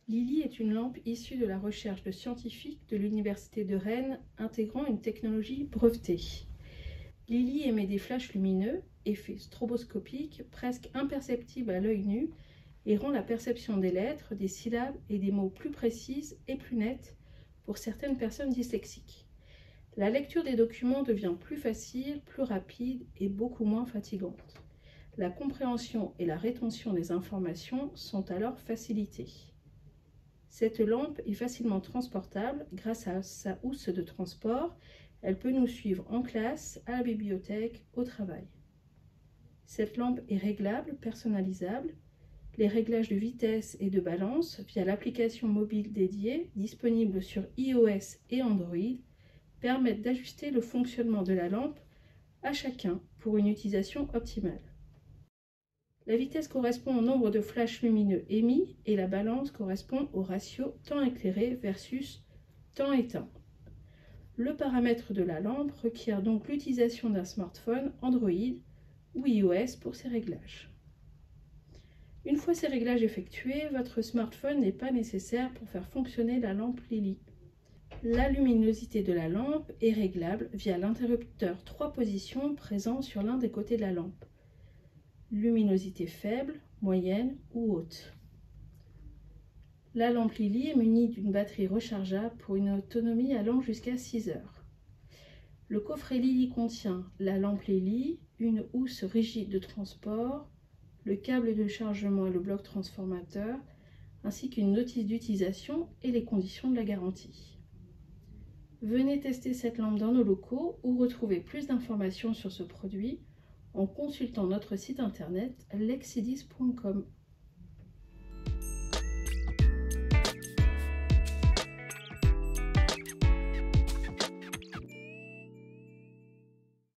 Lily est une lampe issue de la recherche de scientifiques de l'Université de Rennes intégrant une technologie brevetée. Lily émet des flashs lumineux, effet stroboscopique, presque imperceptible à l'œil nu, et rend la perception des lettres, des syllabes et des mots plus précise et plus nette pour certaines personnes dyslexiques. La lecture des documents devient plus facile, plus rapide et beaucoup moins fatigante. La compréhension et la rétention des informations sont alors facilitées. Cette lampe est facilement transportable grâce à sa housse de transport. Elle peut nous suivre en classe, à la bibliothèque, au travail. Cette lampe est réglable, personnalisable. Les réglages de vitesse et de balance via l'application mobile dédiée disponible sur iOS et Android permettent d'ajuster le fonctionnement de la lampe à chacun pour une utilisation optimale. La vitesse correspond au nombre de flashs lumineux émis et la balance correspond au ratio temps éclairé versus temps éteint. Le paramètre de la lampe requiert donc l'utilisation d'un smartphone Android ou iOS pour ces réglages. Une fois ces réglages effectués, votre smartphone n'est pas nécessaire pour faire fonctionner la lampe Lily. La luminosité de la lampe est réglable via l'interrupteur 3 positions présent sur l'un des côtés de la lampe. Luminosité faible, moyenne ou haute. La lampe Lily est munie d'une batterie rechargeable pour une autonomie allant jusqu'à 6 heures. Le coffret Lily contient la lampe Lily, une housse rigide de transport, le câble de chargement et le bloc transformateur, ainsi qu'une notice d'utilisation et les conditions de la garantie. Venez tester cette lampe dans nos locaux ou retrouver plus d'informations sur ce produit en consultant notre site internet lexidis.com.